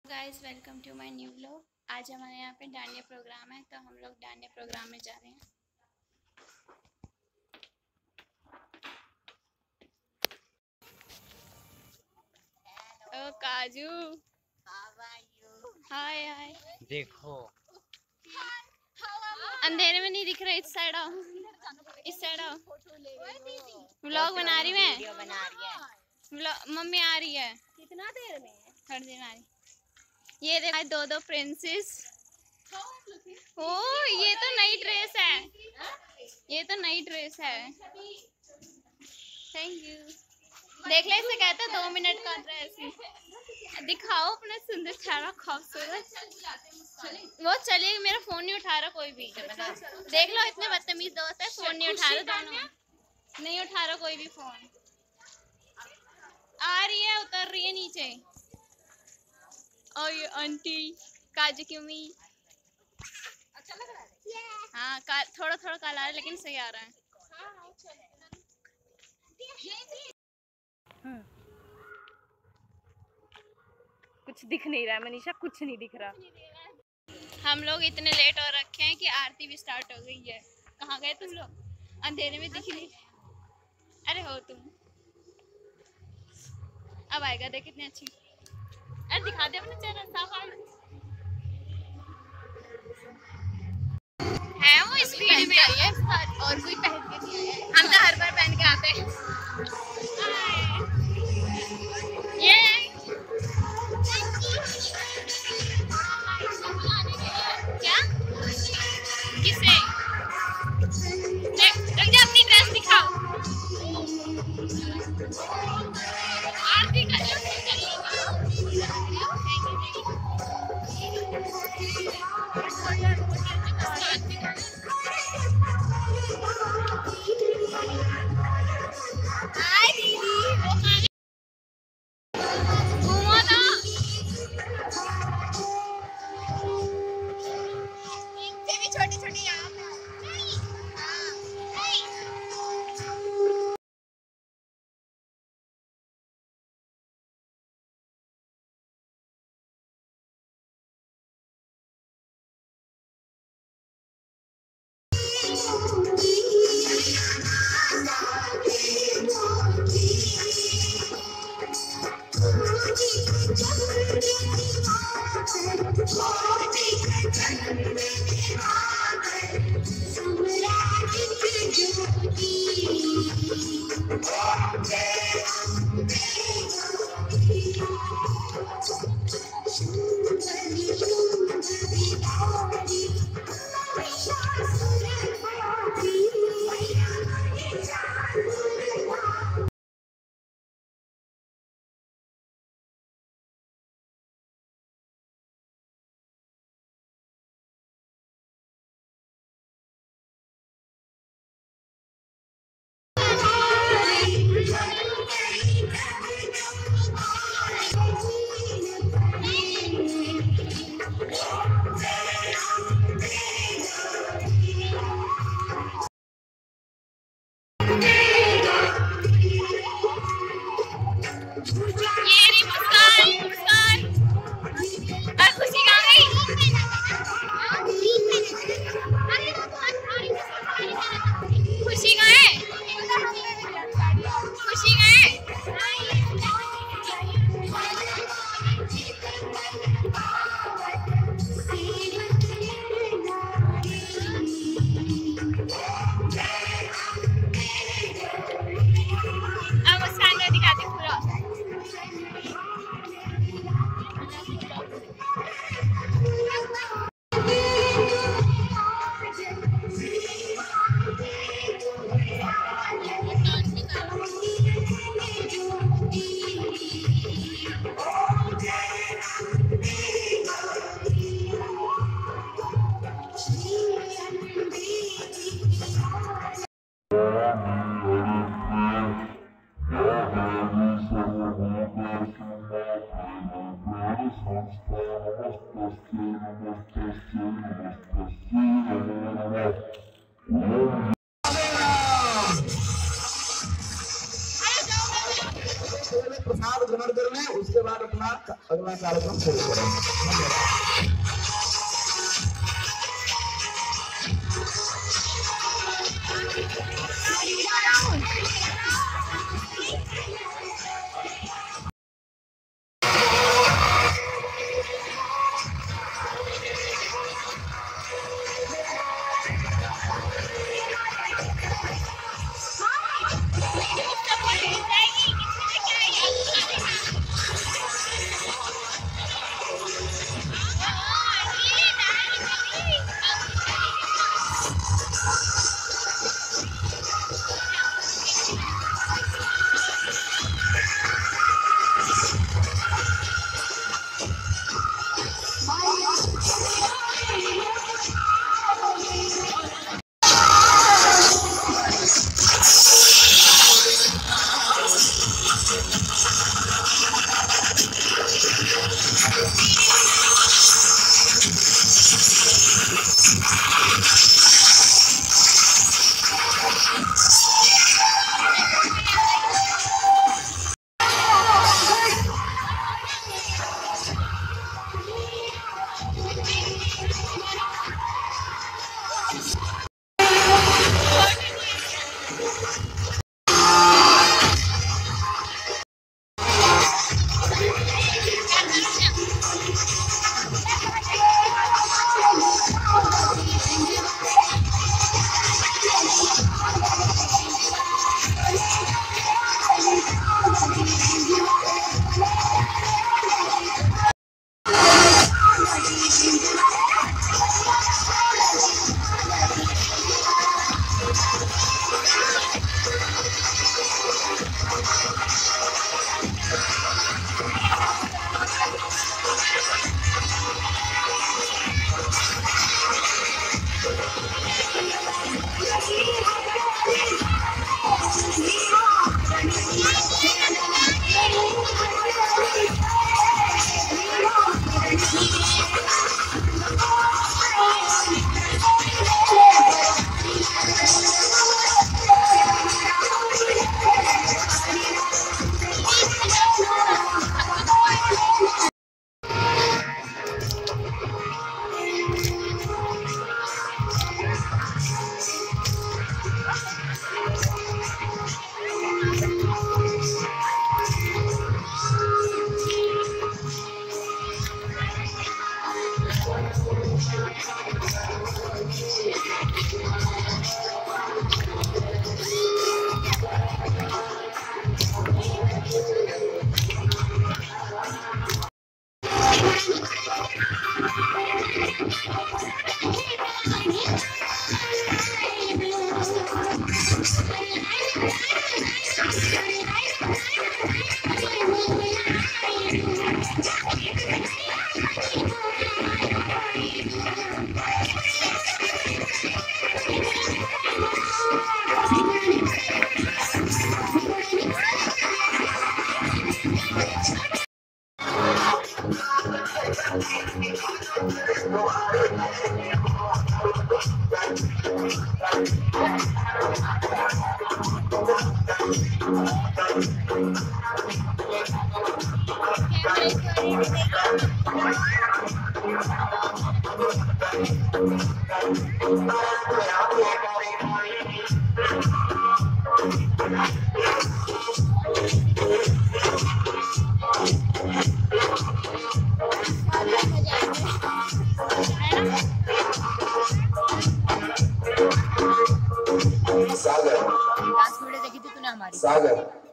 Guys welcome to my new vlog. आज हमारे यहाँ पे डांडिया प्रोग्राम है, तो हम लोग डांडिया प्रोग्राम में जा रहे हैं। ओ काजू, हाय हाय। देखो अंधेरे में नहीं दिख रहा, इस साइड आओ, इस साइड आओ। व्लॉग बना रही मैं, वीडियो बना रही है। मम्मी आ रही है कितना देर में? थोड़ी देर आ रही। ये देखो दो प्रिंसेस। ओ ये तो नई ड्रेस है, ये तो नई ड्रेस है। Thank you. देख ले, इसे कहते हैं 2 मिनट का ड्रेस। दिखाओ अपना सुंदर चेहरा, खूबसूरत। वो चलिए, मेरा फोन नहीं उठा रहा कोई भी। देख लो, इतने बदतमीज दोस्त है, फोन नहीं उठा रहा दोनों, नहीं उठा रहा कोई भी फोन। आ रही है, उतर रही है नीचे। और ये आंटी काजू की उम्मी। अच्छा लग रहा है? हाँ, थोड़ा थोड़ा काला है लेकिन सही आ रहा है। कुछ दिख नहीं रहा है मनीषा, कुछ नहीं दिख रहा। हम लोग इतने लेट हो रखे हैं कि आरती भी स्टार्ट हो गई है। कहाँ गए तुम लोग? अंधेरे में दिख नहीं। अरे हो तुम, अब आएगा। देख कितनी अच्छी। अरे दिखा दे अपना चेहरा, साफ है। वो स्पीड में आई है और कोई पहन के नहीं आया है। हम तो हर बार पहन के आते हैं। ये क्या? किसे? रख जा, अपनी ड्रेस दिखाओ। आरती का जो प्रसाद ग्रहण कर लें, उसके बाद अपना अगला कार्यक्रम शुरू करें। डांस वीडियो देखी थी तूने हमारी? सागर